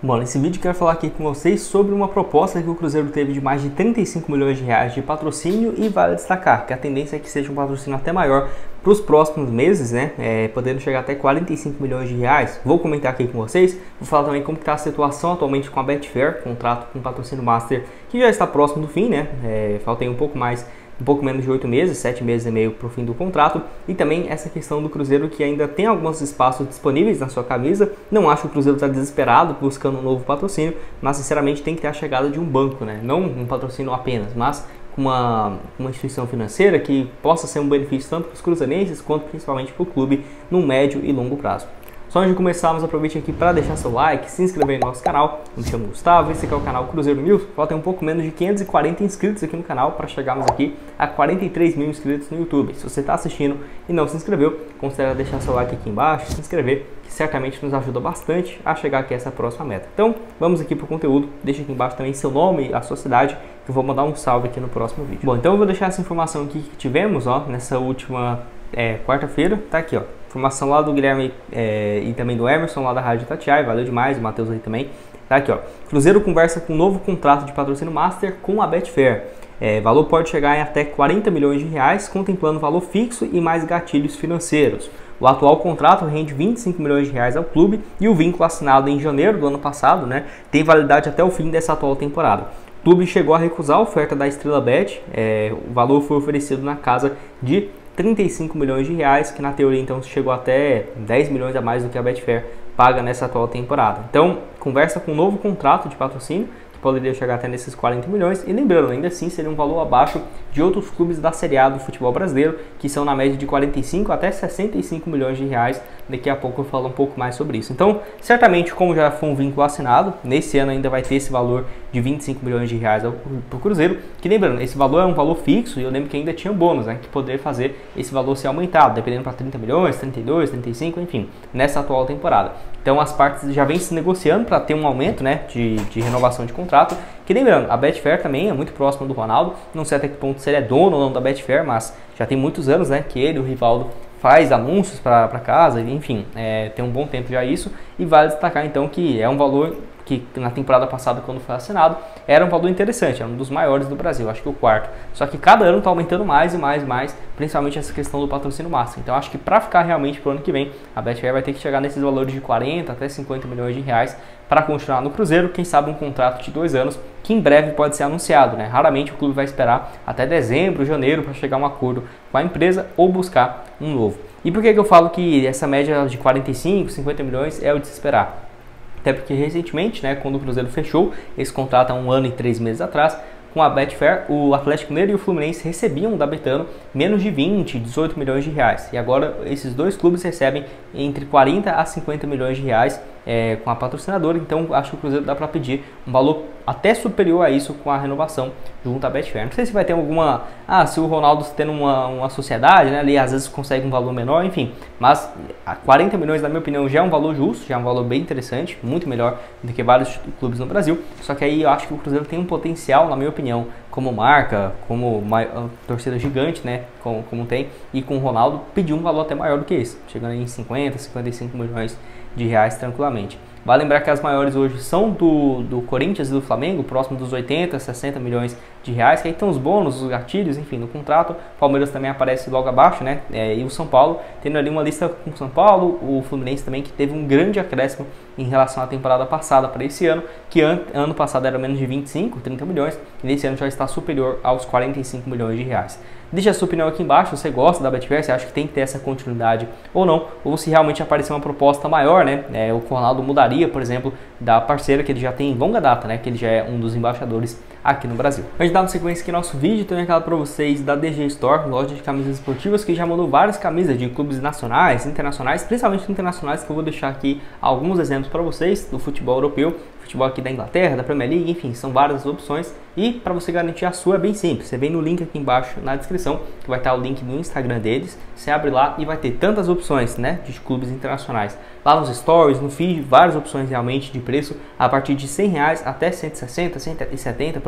Bom, nesse vídeo eu quero falar aqui com vocês sobre uma proposta que o Cruzeiro teve de mais de 35 milhões de reais de patrocínio e vale destacar que a tendência é que seja um patrocínio até maior para os próximos meses, né? Podendo chegar até 45 milhões de reais. Vou comentar aqui com vocês, vou falar também como está a situação atualmente com a Betfair, contrato com o patrocínio Master que já está próximo do fim, né? Falta aí um pouco menos de 8 meses, 7 meses e meio para o fim do contrato. E também essa questão do Cruzeiro que ainda tem alguns espaços disponíveis na sua camisa. Não acho que o Cruzeiro está desesperado buscando um novo patrocínio, mas sinceramente tem que ter a chegada de um banco, né? Não um patrocínio apenas, mas com uma instituição financeira que possa ser um benefício tanto para os cruzeirenses quanto principalmente para o clube no médio e longo prazo. Só antes de começarmos, aproveite aqui para deixar seu like, se inscrever no nosso canal. Eu me chamo Gustavo, esse aqui é o canal Cruzeiro News. Faltam um pouco menos de 540 inscritos aqui no canal para chegarmos aqui a 43 mil inscritos no YouTube. Se você está assistindo e não se inscreveu, considere deixar seu like aqui embaixo, se inscrever, que certamente nos ajuda bastante a chegar aqui a essa próxima meta. Então, vamos aqui para o conteúdo. Deixa aqui embaixo também seu nome, a sua cidade, que eu vou mandar um salve aqui no próximo vídeo. Bom, então eu vou deixar essa informação aqui que tivemos, ó, nessa última quarta-feira. Tá aqui, ó. Informação lá do Guilherme e também do Emerson, lá da Rádio Itatiaia, valeu demais, o Matheus aí também. Tá aqui, ó. Cruzeiro conversa com um novo contrato de patrocínio Master com a Betfair. Valor pode chegar em até 40 milhões de reais, contemplando valor fixo e mais gatilhos financeiros. O atual contrato rende 25 milhões de reais ao clube e o vínculo assinado em janeiro do ano passado, né, tem validade até o fim dessa atual temporada. O clube chegou a recusar a oferta da Estrela Bet, o valor foi oferecido na casa de 35 milhões de reais, que na teoria então chegou até 10 milhões a mais do que a Betfair paga nessa atual temporada. Então, conversa com um novo contrato de patrocínio, que poderia chegar até nesses 40 milhões, e lembrando, ainda assim seria um valor abaixo de outros clubes da Série A do futebol brasileiro, que são na média de 45 até 65 milhões de reais. Daqui a pouco eu falo um pouco mais sobre isso. Então, certamente, como já foi um vínculo assinado, nesse ano ainda vai ter esse valor de 25 milhões de reais para o Cruzeiro, que lembrando, esse valor é um valor fixo e eu lembro que ainda tinha bônus, né, que poderia fazer esse valor ser aumentado, dependendo para 30 milhões, 32, 35, enfim, nessa atual temporada. Então as partes já vêm se negociando para ter um aumento, né, de renovação de contrato, que lembrando, a Betfair também é muito próxima do Ronaldo, não sei até que ponto se ele é dono ou não da Betfair, mas já tem muitos anos, né, que ele, o Rivaldo, faz anúncios para casa, enfim, tem um bom tempo já isso, e vale destacar então que é um valor que na temporada passada, quando foi assinado, era um valor interessante, era um dos maiores do Brasil, acho que o quarto. Só que cada ano está aumentando mais e mais e mais, principalmente essa questão do patrocínio Master. Então acho que para ficar realmente para o ano que vem, a Betfair vai ter que chegar nesses valores de 40 até 50 milhões de reais para continuar no Cruzeiro, quem sabe um contrato de 2 anos, que em breve pode ser anunciado, né? Raramente o clube vai esperar até dezembro, janeiro para chegar a um acordo com a empresa ou buscar um novo. E por que eu falo que essa média de 45, 50 milhões é o de se esperar? Até porque recentemente, né, quando o Cruzeiro fechou esse contrato há 1 ano e 3 meses atrás, com a Betfair, o Atlético Mineiro e o Fluminense recebiam da Betano menos de 20, 18 milhões de reais. E agora esses dois clubes recebem entre 40 a 50 milhões de reais com a patrocinadora. Então acho que o Cruzeiro dá para pedir um valor até superior a isso com a renovação junto à Betfair. Não sei se vai ter alguma... se o Ronaldo tendo uma sociedade, né, ali às vezes consegue um valor menor, enfim. Mas 40 milhões, na minha opinião, já é um valor justo, já é um valor bem interessante, muito melhor do que vários clubes no Brasil. Só que aí eu acho que o Cruzeiro tem um potencial, na minha opinião, como marca, como uma torcida gigante, né, como tem, e com o Ronaldo pedir um valor até maior do que esse, chegando em 50, 55 milhões de reais tranquilamente. Vale lembrar que as maiores hoje são do Corinthians e do Flamengo, próximo dos 80, 60 milhões de reais, que aí estão os bônus, os gatilhos, enfim, no contrato. O Palmeiras também aparece logo abaixo, né? E o São Paulo, tendo ali uma lista com o São Paulo, o Fluminense também, que teve um grande acréscimo em relação à temporada passada para esse ano, que ano passado era menos de 25, 30 milhões, e nesse ano já está superior aos 45 milhões de reais. Deixa a sua opinião aqui embaixo, você gosta da Betfair, você acha que tem que ter essa continuidade ou não, ou se realmente aparecer uma proposta maior, né? O Ronaldo mudaria, por exemplo, da parceira que ele já tem em longa data, né? Que ele já é um dos embaixadores aqui no Brasil. Antes de dar uma sequência aqui no nosso vídeo, tenho um recado para vocês da DG Store, loja de camisas esportivas, que já mandou várias camisas de clubes nacionais, internacionais, principalmente internacionais, que eu vou deixar aqui alguns exemplos para vocês do futebol europeu, futebol aqui da Inglaterra, da Premier League, enfim, são várias opções. E para você garantir a sua é bem simples, você vem no link aqui embaixo na descrição, que vai estar o link do Instagram deles, você abre lá e vai ter tantas opções, né, de clubes internacionais. Lá nos stories, no feed, várias opções realmente de preço, a partir de R$100 até 160, 170, por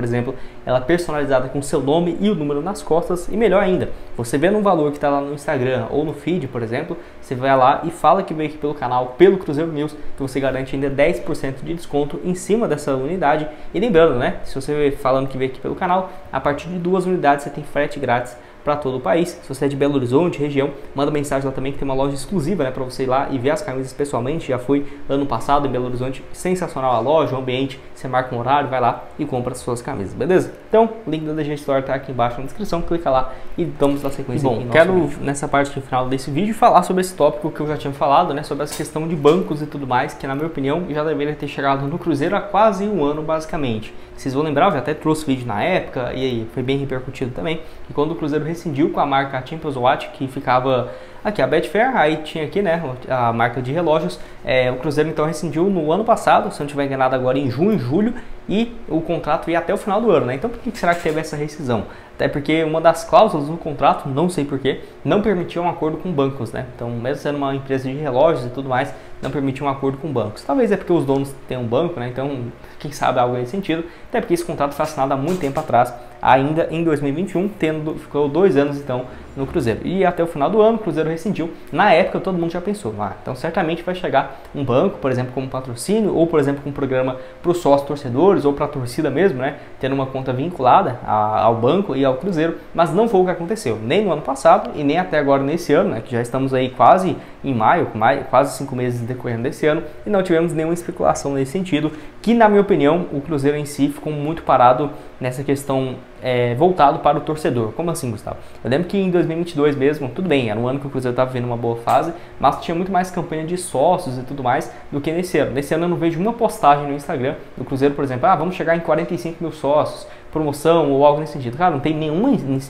por exemplo, ela personalizada com seu nome e o número nas costas. E melhor ainda, você vendo um valor que está lá no Instagram ou no feed, por exemplo, você vai lá e fala que veio aqui pelo canal, pelo Cruzeiro News, que você garante ainda 10% de desconto em cima dessa unidade. E lembrando, né, se você falando que veio aqui pelo canal, a partir de 2 unidades você tem frete grátis para todo o país. Se você é de Belo Horizonte, região, manda mensagem lá também que tem uma loja exclusiva, né, para você ir lá e ver as camisas pessoalmente. Já fui ano passado em Belo Horizonte, sensacional a loja, o ambiente, você marca um horário, vai lá e compra as suas camisas, beleza? Então, o link da DG Store tá aqui embaixo na descrição, clica lá e vamos na sequência. Bom, quero nessa parte final desse vídeo falar sobre esse tópico que eu já tinha falado, né, sobre essa questão de bancos e tudo mais, que na minha opinião já deveria ter chegado no Cruzeiro há quase um ano basicamente. Vocês vão lembrar, eu já até trouxe vídeo na época e aí foi bem repercutido também, que quando o Cruzeiro rescindiu com a marca Champions Watch, que ficava aqui a Betfair, aí tinha aqui, né, a marca de relógios, o Cruzeiro então rescindiu no ano passado, se não estiver enganado agora em junho, julho, e o contrato ia até o final do ano, né? Então por que será que teve essa rescisão? Até porque uma das cláusulas do contrato, não sei porquê, não permitia um acordo com bancos, né? Então, mesmo sendo uma empresa de relógios e tudo mais, não permitia um acordo com bancos. Talvez é porque os donos têm um banco, né? Então, quem sabe algo nesse sentido. Até porque esse contrato foi assinado há muito tempo atrás, ainda em 2021, ficou 2 anos então no Cruzeiro. E até o final do ano o Cruzeiro rescindiu. Na época todo mundo já pensou, então certamente vai chegar um banco, por exemplo, como patrocínio, ou por exemplo com um programa para os sócios torcedores, ou para a torcida mesmo, né? Tendo uma conta vinculada ao banco e ao Cruzeiro, mas não foi o que aconteceu, nem no ano passado e nem até agora nesse ano, né? Que já estamos aí quase em maio, quase 5 meses decorrendo desse ano, e não tivemos nenhuma especulação nesse sentido, que na minha opinião o Cruzeiro em si ficou muito parado nessa questão voltado para o torcedor. Como assim, Gustavo? Eu lembro que em 2022 mesmo, tudo bem, era um ano que o Cruzeiro estava vivendo uma boa fase, mas tinha muito mais campanha de sócios e tudo mais do que nesse ano. Nesse ano eu não vejo uma postagem no Instagram do Cruzeiro, por exemplo, vamos chegar em 45 mil sócios, promoção ou algo nesse sentido. Cara, não tem nenhuma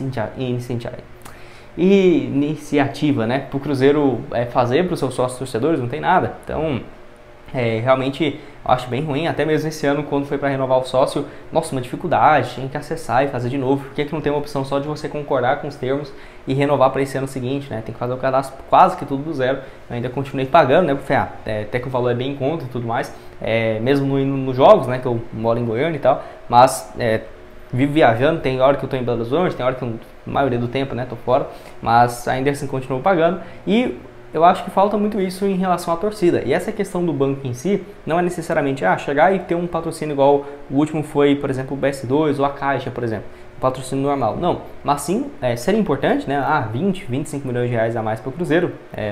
iniciativa, né, para o Cruzeiro fazer para os seus sócios torcedores, não tem nada. Então, realmente eu acho bem ruim, até mesmo esse ano quando foi para renovar o sócio, nossa, uma dificuldade, tinha que acessar e fazer de novo. Por que não tem uma opção só de você concordar com os termos e renovar para esse ano seguinte, né? Tem que fazer o cadastro quase que tudo do zero. Eu ainda continuei pagando, né, porque até que o valor é bem em conta e tudo mais, mesmo indo nos jogos, né, que eu moro em Goiânia e tal, mas vivo viajando, tem hora que eu estou em Belo Horizonte, tem hora que a maioria do tempo, né, tô fora, mas ainda assim continuo pagando. E eu acho que falta muito isso em relação à torcida. E essa questão do banco em si não é necessariamente chegar e ter um patrocínio igual o último foi, por exemplo, o BS2 ou a Caixa, por exemplo. Um patrocínio normal. Não, mas sim, seria importante, né? 20, 25 milhões de reais a mais para o Cruzeiro.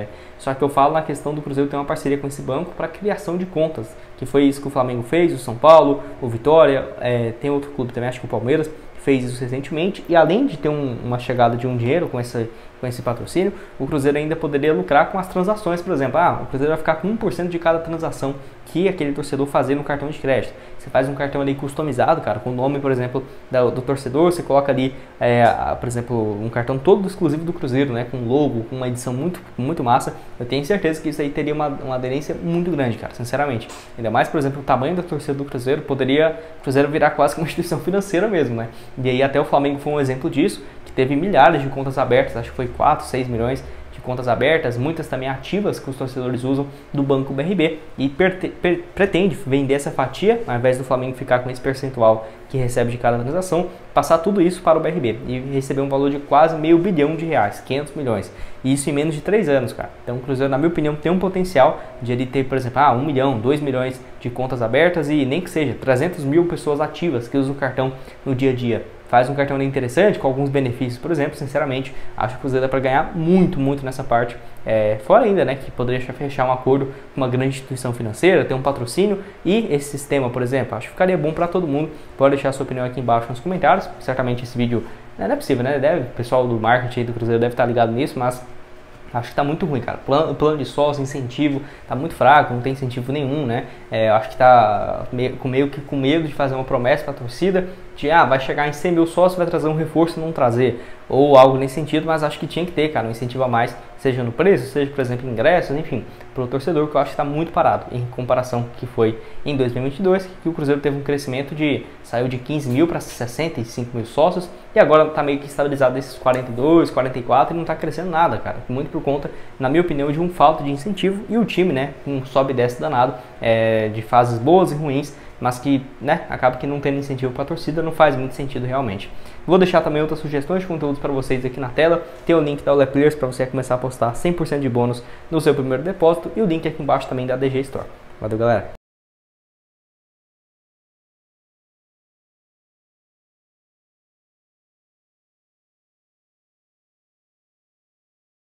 Só que eu falo na questão do Cruzeiro ter uma parceria com esse banco para criação de contas, que foi isso que o Flamengo fez, o São Paulo, o Vitória, tem outro clube também, acho que o Palmeiras, fez isso recentemente. E além de ter uma chegada de um dinheiro com esse patrocínio, o Cruzeiro ainda poderia lucrar com as transações, por exemplo, o Cruzeiro vai ficar com 1% de cada transação que aquele torcedor fazer no cartão de crédito. Você faz um cartão ali customizado, cara, com o nome, por exemplo, do torcedor, você coloca ali, por exemplo, um cartão todo exclusivo do Cruzeiro, né, com logo, com uma edição muito massa. Eu tenho certeza que isso aí teria uma aderência muito grande, cara, sinceramente. Ainda mais, por exemplo, o tamanho da torcida do Cruzeiro, poderia o Cruzeiro virar quase que uma instituição financeira mesmo, né? E aí até o Flamengo foi um exemplo disso, que teve milhares de contas abertas, acho que foi 4, 6 milhões de contas abertas, muitas também ativas que os torcedores usam do Banco BRB, e pretende vender essa fatia, ao invés do Flamengo ficar com esse percentual que recebe de cada transação, passar tudo isso para o BRB e receber um valor de quase R$500 bilhão, 500 milhões, e isso em menos de 3 anos, cara. Então o Cruzeiro, na minha opinião, tem um potencial de ele ter, por exemplo, 1 milhão, 2 milhões de contas abertas e nem que seja 300 mil pessoas ativas que usam o cartão no dia a dia. Faz um cartão interessante, com alguns benefícios, por exemplo. Sinceramente, acho que o Cruzeiro dá para ganhar muito nessa parte. Fora ainda, né, que poderia fechar um acordo com uma grande instituição financeira, ter um patrocínio e esse sistema, por exemplo, acho que ficaria bom para todo mundo. Pode deixar a sua opinião aqui embaixo nos comentários. Certamente esse vídeo não é possível, né? O pessoal do marketing do Cruzeiro deve estar ligado nisso, mas acho que tá muito ruim, cara. Plano de sócio, incentivo, tá muito fraco, não tem incentivo nenhum, né? Acho que tá meio que com medo de fazer uma promessa para a torcida de vai chegar em 100 mil sócios, vai trazer um reforço e não trazer, ou algo nesse sentido, mas acho que tinha que ter, cara, um incentivo a mais, seja no preço, seja, por exemplo, em ingressos, enfim, para o torcedor, que eu acho que está muito parado em comparação que foi em 2022, que o Cruzeiro teve um crescimento saiu de 15 mil para 65 mil sócios, e agora está meio que estabilizado nesses 42, 44 e não está crescendo nada, cara, muito por conta, na minha opinião, de falta de incentivo, e o time, né, um sobe e desce danado, de fases boas e ruins, mas que, né, acaba que não tendo incentivo para a torcida, não faz muito sentido realmente. Vou deixar também outras sugestões de conteúdos para vocês aqui na tela. Tem o link da Ole Players para você começar a apostar 100% de bônus no seu primeiro depósito e o link aqui embaixo também da DG Store. Valeu, galera!